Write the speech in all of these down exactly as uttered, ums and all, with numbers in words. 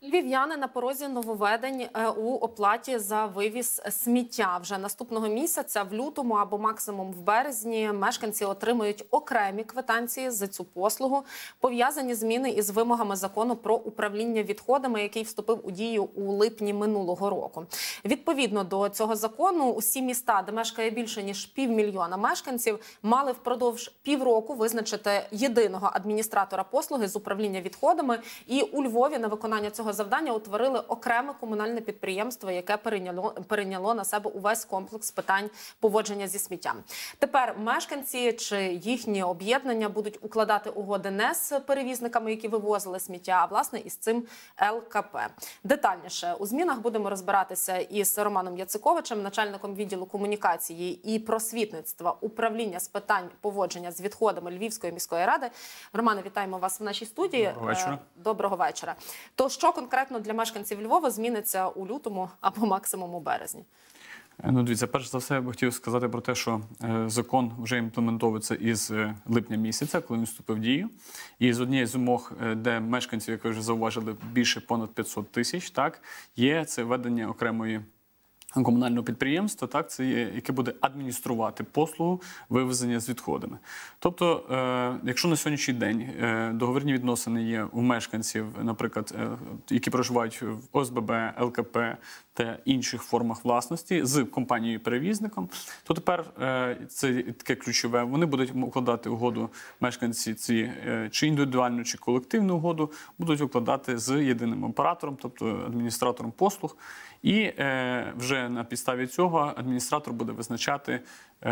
Львів'яни на порозі нововведень у оплаті за вивіз сміття. Вже наступного місяця, в лютому або максимум в березні, мешканці отримують окремі квитанції за цю послугу. Пов'язані зміни із вимогами закону про управління відходами, який вступив у дію у липні минулого року. Відповідно до цього закону, усі міста, де мешкає більше ніж півмільйона мешканців, мали впродовж півроку визначити єдиного адміністратора послуги з управління відходами. І у Львові на виконання цього завдання утворили окреме комунальне підприємство, яке перейняло, перейняло на себе увесь комплекс питань поводження зі сміттям. Тепер мешканці чи їхні об'єднання будуть укладати угоди не з перевізниками, які вивозили сміття, а власне із цим Л К П. Детальніше у змінах будемо розбиратися із Романом Яциковичем, начальником відділу комунікації і просвітництва управління з питань поводження з відходами Львівської міської ради. Романе, вітаємо вас в нашій студії. Доброго вечора. Доброго вечора. То що конкретно для мешканців Львова зміниться у лютому або максимум у березні? Ну, дивіться, перш за все, я б хотів сказати про те, що е, закон вже імплементовується із е, липня місяця, коли він вступив в дію. І з однієї з вимог, е, де мешканців, як ви вже зауважили, більше понад п'ятсот тисяч, так, є це введення окремої комунального підприємства, так, це є, яке буде адмініструвати послугу вивезення з відходами. Тобто, е, якщо на сьогоднішній день е, договірні відносини є у мешканців, наприклад, е, які проживають в О С Б Б, Л К П та інших формах власності з компанією-перевізником, то тепер е, це таке ключове, вони будуть укладати угоду, мешканці ці, е, чи індивідуальну, чи колективну угоду, будуть укладати з єдиним оператором, тобто адміністратором послуг. І е, вже на підставі цього адміністратор буде визначати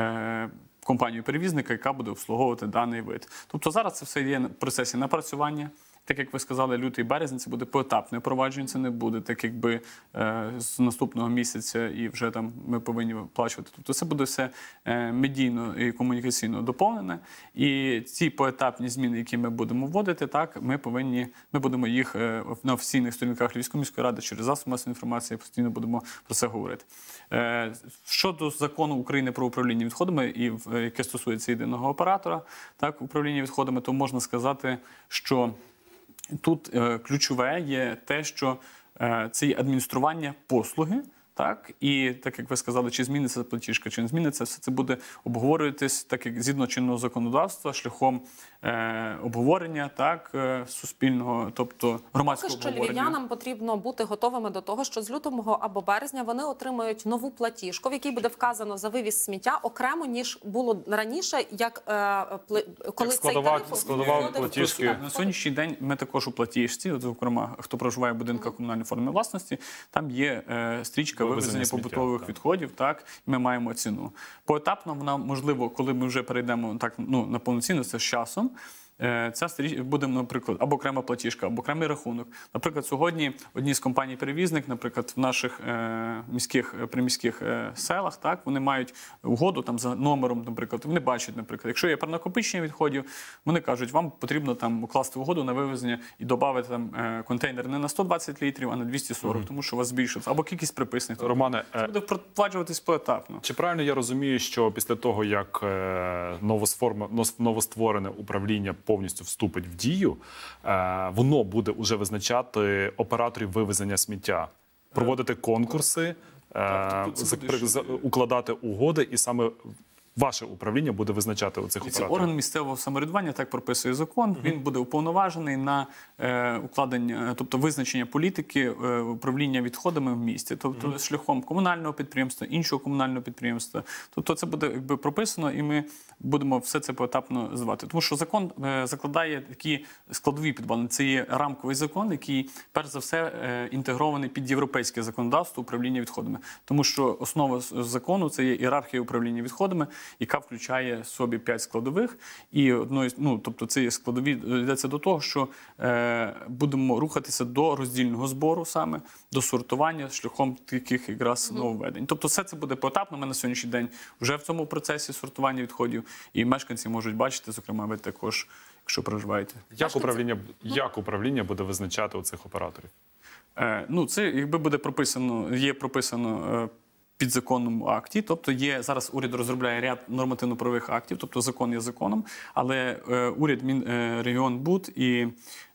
е, компанію-перевізника, яка буде обслуговувати даний вид. Тобто зараз це все є в процесі напрацювання. Так, як ви сказали, лютий березень, це буде поетапне впровадження, це не буде так, якби е, з наступного місяця і вже там ми повинні виплачувати. Тобто це буде все е, медійно і комунікаційно доповнене. І ці поетапні зміни, які ми будемо вводити, так, ми повинні, ми будемо їх е, на офіційних сторінках Львівської міської ради через засоби масової інформації постійно будемо про це говорити. Е, щодо закону України про управління відходами, і е, яке стосується єдиного оператора, так, управління відходами, то можна сказати, що тут е, ключове є те, що е, це є адміністрування послуги, так, і так, як ви сказали, чи зміниться платіжка, чи не зміниться, все це буде обговорюватись, так як згідно чинного законодавства, шляхом е, обговорення, так, е, суспільного, тобто громадського Поки що обговорення. львів'янам потрібно бути готовими до того, що з лютого або березня вони отримають нову платіжку, в якій буде вказано за вивіз сміття окремо, ніж було раніше, як е, коли як цей тариф складова платіжки. На сьогоднішній день ми також у платіжці, от, зокрема, хто проживає в будинках комунальної форми власності, там є е, стрічка вивезення побутових так. відходів, так, і ми маємо ціну. Поетапно вона, можливо, коли ми вже перейдемо так, ну, на повноцінно, це з часом, ця стрічка буде, наприклад, або окрема платіжка, або окремий рахунок. Наприклад, сьогодні одні з компаній-перевізник, наприклад, в наших е, міських, приміських е, селах, так, вони мають угоду там за номером, наприклад, вони бачать, наприклад, якщо є перенакопичення відходів, вони кажуть, вам потрібно там укласти угоду на вивезення і додати там е, контейнер не на сто двадцять літрів, а на двісті сорок, mm-hmm. тому що у вас збільшиться, або кількість приписаних. Романе, це буде впроваджуватись поетапно. Чи правильно я розумію, що після того, як е, новостворене управління повністю вступить в дію, воно буде уже визначати операторів вивезення сміття, проводити конкурси, так, будеш... укладати угоди, і саме ваше управління буде визначати оцих операторів? Орган місцевого самоврядування, так прописує закон, uh-huh. він буде уповноважений на е, укладення, тобто визначення політики е, управління відходами в місті, тобто uh-huh. шляхом комунального підприємства, іншого комунального підприємства. Тобто це буде якби прописано, і ми будемо все це поетапно звати. Тому що закон е, закладає такі складові підвалини. Це є рамковий закон, який, перш за все, е, інтегрований під європейське законодавство управління відходами. Тому що основа закону – це є ієрархія управління відходами, яка включає в собі п'ять складових. І одної, ну, тобто ці складові йдеться до того, що е, будемо рухатися до роздільного збору саме, до сортування шляхом таких якраз нововведень. Тобто все це буде поетапно. Ми на сьогоднішній день вже в цьому процесі сортування відходів, і мешканці можуть бачити, зокрема, ви також, якщо проживаєте. Як управління, як управління буде визначати оцих операторів? Е, ну, це якби буде прописано, є прописано е, підзаконному акті, тобто є, зараз уряд розробляє ряд нормативно-правових актів, тобто закон є законом, але е, уряд, Мінрегіонбуд і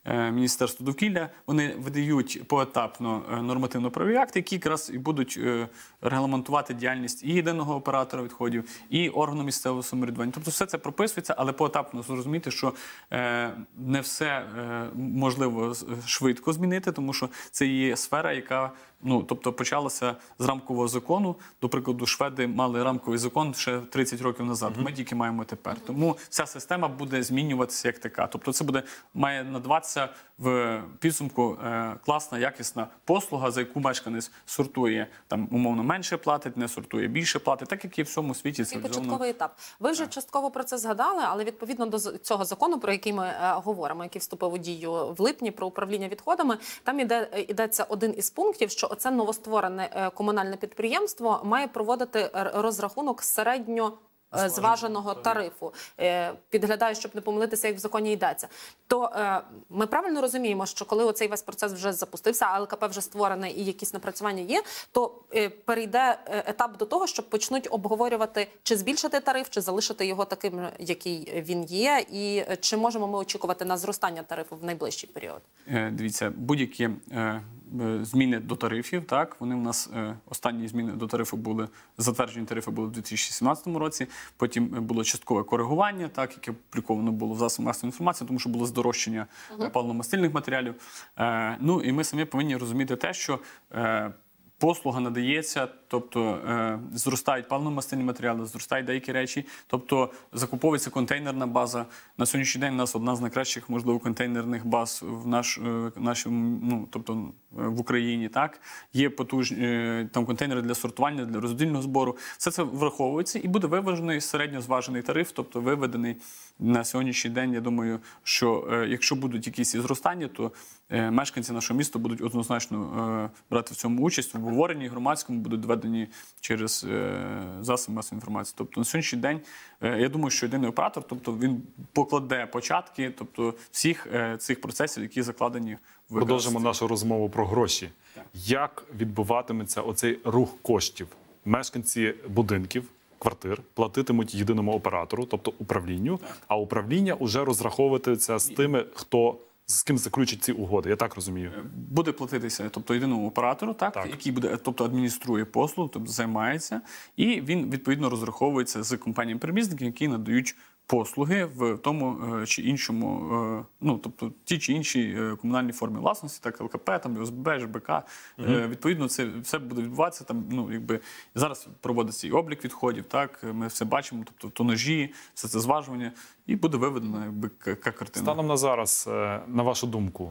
е, Міністерство довкілля. Вони видають поетапно е, нормативно-правові акти, які якраз і будуть е, регламентувати діяльність і єдиного оператора відходів, і органу місцевого самоврядування. Тобто все це прописується, але поетапно зрозуміти, що е, не все е, можливо швидко змінити, тому що це є сфера, яка ну, тобто почалося з рамкового закону. До прикладу, шведи мали рамковий закон ще тридцять років назад. Ми тільки маємо тепер. Тому вся система буде змінюватися як така. Тобто це буде, має надаватися в підсумку е, класна, якісна послуга, за яку мешканець сортує, там, умовно, менше платить, не сортує, більше платить, так як і в всьому світі. І початковий етап. Ви вже частково про це згадали, але відповідно до цього закону, про який ми е, говоримо, який вступив у дію в липні, про управління відходами, там іде, йдеться один із пунктів, що оце новостворене е, комунальне підприємство має проводити розрахунок середньо зваженого тарифу. Підглядаю, щоб не помилитися, як в законі йдеться. То е, ми правильно розуміємо, що коли оцей весь процес вже запустився, а ЛКП вже створене і якісь напрацювання є, то е, перейде етап до того, що почнуть обговорювати, чи збільшити тариф, чи залишити його таким, який він є, і чи можемо ми очікувати на зростання тарифу в найближчий період? Е, дивіться, будь-які е, зміни до тарифів, так, вони в нас, е, останні зміни до тарифу були, затверджені тарифи були в дві тисячі сімнадцятому році, потім було часткове коригування, так, яке опубліковано було в засобах масової інформації, тому що було здорожчання uh-huh. паливно-мастильних матеріалів. Е, ну, і ми самі повинні розуміти те, що е, послуга надається, тобто е, зростають паливно-мастильні матеріали, зростають деякі речі, тобто закуповується контейнерна база. На сьогоднішній день у нас одна з найкращих, можливо, контейнерних баз в наш, е, нашому, ну, тобто е, в Україні, так? Є потужні е, там контейнери для сортування, для роздільного збору. Все це враховується і буде виважений середньозважений тариф, тобто виведений на сьогоднішній день. Я думаю, що е, якщо будуть якісь зростання, то е, мешканці нашого міста будуть однозначно е, брати в цьому участь, в обговоренні громадському, будуть доведені через е, засоби масової інформації. Тобто на сьогоднішній день, е, я думаю, що єдиний оператор, тобто він покладе початки, тобто всіх е, цих процесів, які закладені в Продовжимо нашу розмову про гроші. Так. Як відбуватиметься оцей рух коштів? Мешканці будинків, квартир платитимуть єдиному оператору, тобто управлінню, так. а управління вже розраховуватиметься з тими, хто з ким заключить ці угоди, я так розумію. Буде платитися, тобто єдиному оператору, так, так. який буде, тобто адмініструє послугу, тобто займається, і він відповідно розраховується з компаніями-перевізниками, які надають послуги в тому чи іншому, ну, тобто ті чи інші комунальні форми власності, так, ЛКП, там, ОСББ, ЖБК. Угу. Відповідно, це все буде відбуватися, там, ну, якби, зараз проводиться і облік відходів, так, ми все бачимо, тобто тонажі, все це зважування, і буде виведена, якби, картина. Станом на зараз, на вашу думку,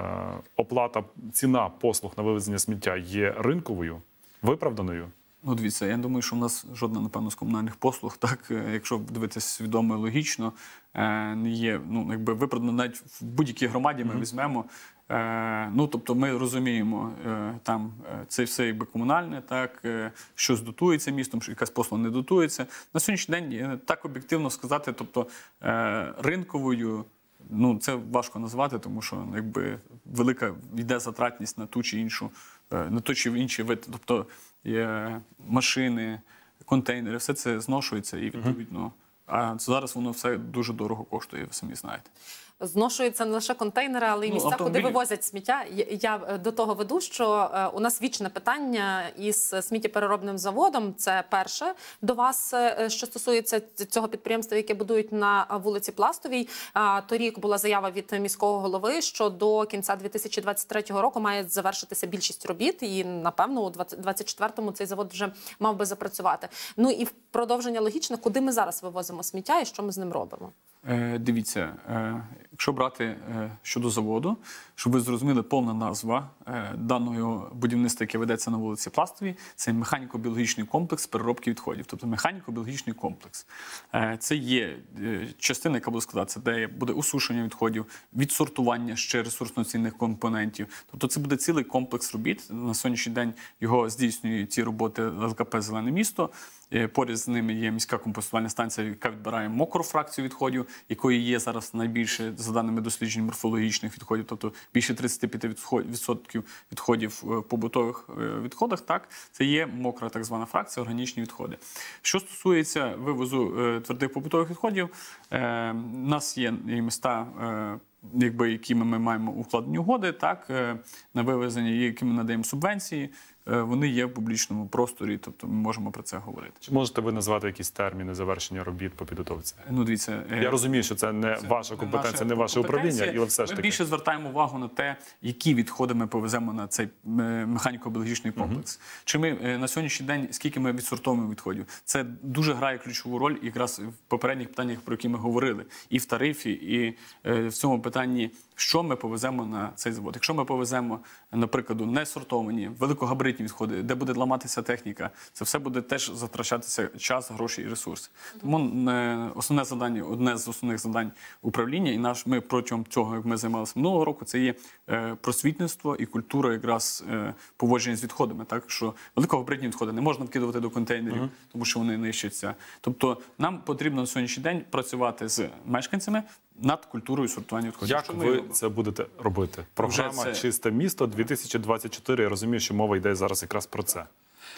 оплата, ціна послуг на вивезення сміття є ринковою, виправданою? Ну, дивіться, я думаю, що в нас жодна, напевно, з комунальних послуг, так, якщо дивитися свідомо і логічно, не є, ну, якби виправдано навіть в будь-якій громаді ми mm-hmm. візьмемо. Ну, тобто ми розуміємо, там це все якби комунальне, так, щось дотується містом, що якась послуга не дотується. На сьогоднішній день так об'єктивно сказати, тобто ринковою, ну, це важко назвати, тому що якби велика йде затратність на ту чи іншу, на ту чи інші вид, тобто є машини, контейнери, все це зношується і відповідно. Uh-huh. А зараз воно все дуже дорого коштує, ви самі знаєте. Зношуються не лише контейнери, але й місця, ну, куди вивозять сміття. Я до того веду, що у нас вічне питання із сміттєпереробним заводом. Це перше до вас, що стосується цього підприємства, яке будують на вулиці Пластовій. Торік була заява від міського голови, що до кінця дві тисячі двадцять третього року має завершитися більшість робіт, і, напевно, у двадцять четвертому цей завод вже мав би запрацювати. Ну і в продовження логічно, куди ми зараз вивозимо сміття і що ми з ним робимо? Е, дивіться, е, якщо брати е, щодо заводу, щоб ви зрозуміли, повна назва е, даного будівництва, яке ведеться на вулиці Пластовій, це механіко-біологічний комплекс переробки відходів, тобто механіко-біологічний комплекс. Е, це є е, частина, яка буде складатися, де буде усушення відходів, відсортування ще ресурсно-цінних компонентів. Тобто це буде цілий комплекс робіт. На сьогоднішній день його здійснює ці роботи ЛКП «Зелене місто». Поряд з ними є міська компостувальна станція, яка відбирає мокру фракцію відходів, якої є зараз найбільше, за даними досліджень, морфологічних відходів, тобто більше тридцять п'ять відсотків відходів в побутових відходах, так, це є мокра так звана фракція, органічні відходи. Що стосується вивозу твердих побутових відходів, у нас є і міста якби, якими ми маємо укладені угоди, так, е, на вивезення, якими надаємо субвенції, е, вони є в публічному просторі, тобто ми можемо про це говорити. Чи можете ви назвати якісь терміни завершення робіт по підготовці? Ну, дивіться, е, Я розумію, що це не це ваша компетенція, наша не ваше управління, компетенція. але все ж Ми таки. більше звертаємо увагу на те, які відходи ми повеземо на цей е, механіко-біологічний комплекс. Uh-huh. Чи ми е, на сьогоднішній день, скільки ми відсортовуємо відходів? Це дуже грає ключову роль якраз в попередніх питаннях, про які ми говорили. І в тарифі, і е, в цьому питанні, що ми повеземо на цей завод. Якщо ми повеземо, наприклад, не сортовані, великогабаритні відходи, де буде ламатися техніка, це все буде теж затрачатися час, гроші і ресурси. Тому е, основне завдання, одне з основних завдань управління, і наш ми протягом цього, як ми займалися минулого року, це є е, просвітництво і культура якраз е, поводження з відходами. Так що великогабаритні відходи не можна вкидувати до контейнерів, uh-huh. тому що вони нищаться. Тобто нам потрібно на сьогоднішній день працювати з мешканцями над культурою сортування відходів. Як ви це будете робити? Програма це... «Чисте місто» дві тисячі двадцять чотири. Я розумію, що мова йде зараз якраз про це.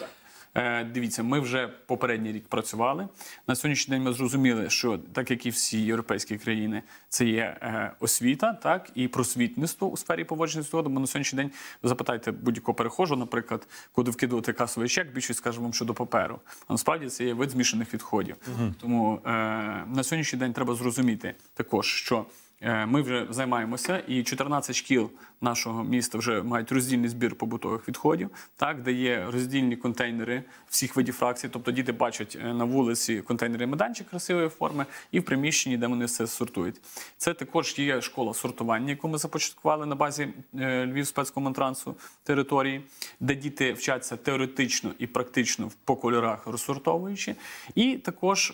Е, дивіться, ми вже попередній рік працювали. На сьогоднішній день ми зрозуміли, що так як і всі європейські країни, це є е, освіта, так, і просвітництво у сфері поводження з відходом. Бо на сьогоднішній день ви запитайте будь-якого перехожого, наприклад, куди вкидувати касовий чек, більшість скаже вам, що до паперу. А насправді це є вид змішаних відходів. Угу. Тому е, на сьогоднішній день треба зрозуміти також, що ми вже займаємося, і чотирнадцять шкіл нашого міста вже мають роздільний збір побутових відходів, так, де є роздільні контейнери всіх видів фракцій, тобто діти бачать на вулиці контейнери майданчик красивої форми і в приміщенні, де вони все сортують. Це також є школа сортування, яку ми започаткували на базі Львів спецкомунтрансу території, де діти вчаться теоретично і практично по кольорах розсортовуючи. І також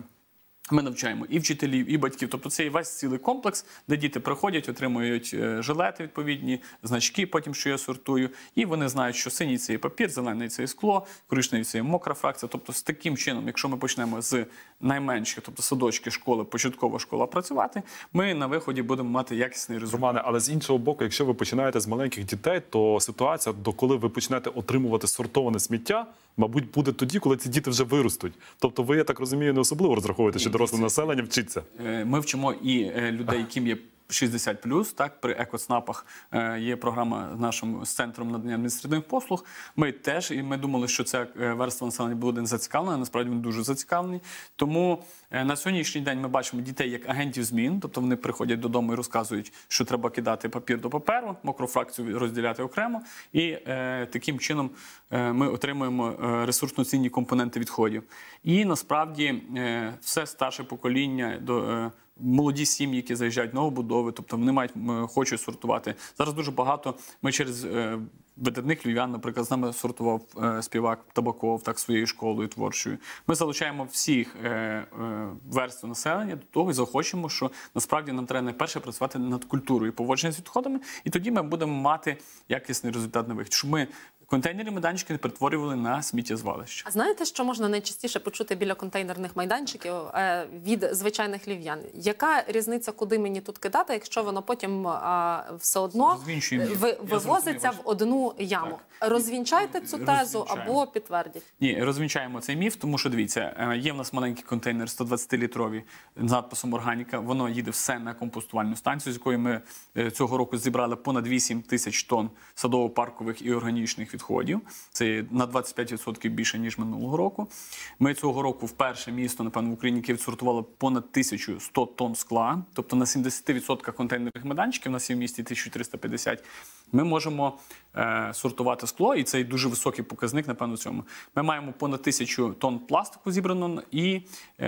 ми навчаємо і вчителів, і батьків. Тобто це і весь цілий комплекс, де діти приходять, отримують жилети відповідні, значки потім, що я сортую. І вони знають, що синій – це є папір, зелений – це є скло, коричневий – це є мокра фракція. Тобто з таким чином, якщо ми почнемо з найменших, тобто садочки, школи, початкова школа працювати, ми на виході будемо мати якісний результат. Романе, але з іншого боку, якщо ви починаєте з маленьких дітей, то ситуація, доколи ви почнете отримувати сортоване сміття, мабуть, буде тоді, коли ці діти вже виростуть. Тобто ви, я так розумію, не особливо розраховуєте, що доросле населення вчиться. Ми вчимо і людей, яким є шістдесят плюс, так, при екоцнапах є програма нашим з центром надання адміністративних послуг. Ми теж, і ми думали, що ця верства населення буде не зацікавлена, а насправді вони дуже зацікавлені. Тому на сьогоднішній день ми бачимо дітей як агентів змін, тобто вони приходять додому і розказують, що треба кидати папір до паперу, мокру фракцію розділяти окремо, і е, таким чином е, ми отримуємо е, ресурсно-цінні компоненти відходів. І насправді е, все старше покоління до е, молоді сім'ї, які заїжджають в новобудови, тобто вони мають, хочуть сортувати. Зараз дуже багато, ми через е, видатних львів'ян, наприклад, з нами сортував е, співак Табаков, так, своєю школою творчою. Ми залучаємо всіх е, е, верств населення до того і захочемо, що насправді нам треба найперше працювати над культурою поводження з відходами, і тоді ми будемо мати якісний результат на вихід. Щоб ми контейнери майданчики не перетворювали на сміттєзвалище. А знаєте, що можна найчастіше почути біля контейнерних майданчиків е, від звичайних львів'ян? Яка різниця, куди мені тут кидати, якщо воно потім е, все одно ви, вивозиться в одну яму? Так. Розвінчайте цю тезу або підтвердіть. Ні, розвінчаємо цей міф, тому що, дивіться, є в нас маленький контейнер сто двадцятилітровий з надписом «Органіка». Воно їде все на компостувальну станцію, з якої ми цього року зібрали понад вісім тисяч тонн садово-паркових і органічних відходів. Це на двадцять п'ять відсотків більше, ніж минулого року. Ми цього року вперше місто, напевно, в Україні, яке відсортувало понад тисячу сто тонн скла, тобто на сімдесят відсотків контейнерних майданчиків, у нас є в місті тисяча триста п'ятдесят, ми можемо е, сортувати скло, і це дуже високий показник, напевно, в цьому. Ми маємо понад тисячу тонн пластику зібрано і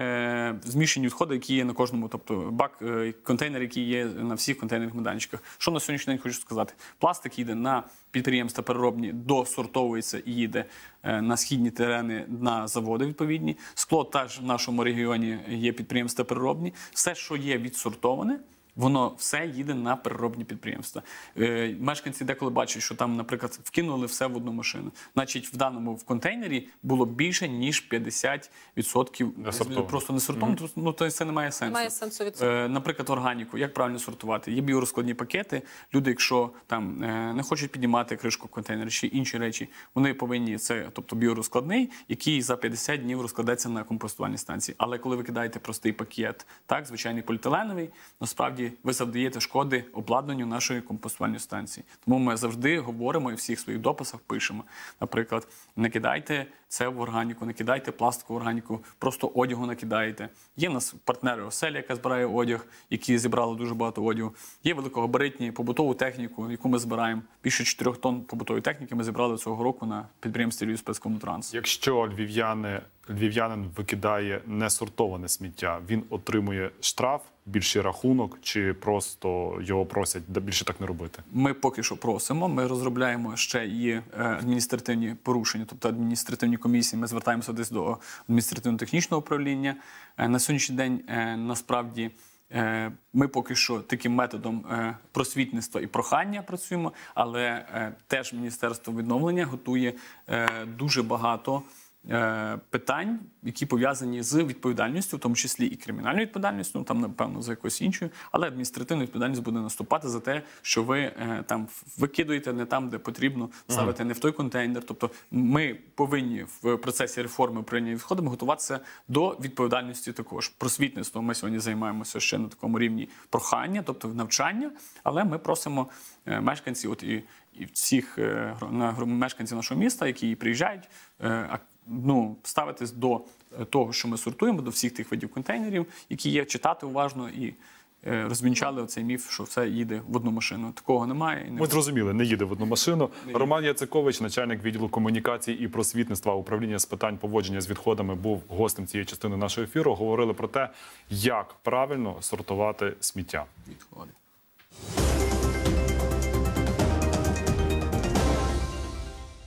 е, змішані відходи, які є на кожному, тобто бак, е, контейнер, який є на всіх контейнерних майданчиках. Що на сьогоднішній день хочу сказати? Пластик їде на підприємства переробні, досортовується і їде е, на східні терени, на заводи відповідні. Скло теж в нашому регіоні є підприємства переробні. Все, що є відсортоване, воно все їде на переробні підприємства. Е, мешканці деколи бачать, що там, наприклад, вкинули все в одну машину. Значить, в даному в контейнері було більше, ніж п'ятдесят відсотків просто не сортовано. Mm-hmm. Ну, то це не має сенсу. Немає сенсу е, наприклад, органіку. Як правильно сортувати? Є біорозкладні пакети. Люди, якщо там е, не хочуть піднімати кришку контейнера чи інші речі, вони повинні, це, тобто біорозкладний, який за п'ятдесят днів розкладеться на компостувальній станції. Але коли ви кидаєте простий пакет, так, звичайний поліетиленовий, насправді насправді ви завдаєте шкоди обладнанню нашої компостувальної станції. Тому ми завжди говоримо і в всіх своїх дописах пишемо. Наприклад, не кидайте це в органіку, не кидайте пластикову органіку, просто одягу накидаєте. Є в нас партнери оселя, яка збирає одяг, які зібрали дуже багато одягу. Є великогабаритні побутову техніку, яку ми збираємо. Більше чотирьох тонн побутової техніки ми зібрали цього року на підприємстві «Львівспецкомтранс». Якщо львів'яни, львів'янин викидає несортоване сміття, він отримує штраф, більший рахунок, чи просто його просять більше так не робити? Ми поки що просимо, ми розробляємо ще і адміністративні порушення, тобто адміністративні комісії. Ми звертаємося десь до адміністративно-технічного управління. На сьогоднішній день, насправді, ми поки що таким методом просвітництва і прохання працюємо, але теж Міністерство відновлення готує дуже багато питань, які пов'язані з відповідальністю, в тому числі і кримінальною відповідальністю, ну, там, напевно, за якоюсь іншою, але адміністративна відповідальність буде наступати за те, що ви е, там викидуєте не там, де потрібно, ставите не в той контейнер. Тобто ми повинні в процесі реформи управління відходами готуватися до відповідальності також. Просвітництвом ми сьогодні займаємося ще на такому рівні прохання, тобто навчання, але ми просимо е, мешканців, от і, і всіх е, на, мешканців нашого міста, які приїжджають, е, ну, ставитись до того, що ми сортуємо, до всіх тих видів контейнерів, які є, читати уважно і е, розвінчали оцей міф, що все їде в одну машину. Такого немає. І не Ми зрозуміли, не їде в одну машину. Роман Яцикович, начальник відділу комунікації і просвітництва управління з питань поводження з відходами, був гостем цієї частини нашого ефіру. Говорили про те, як правильно сортувати сміття. Відходи.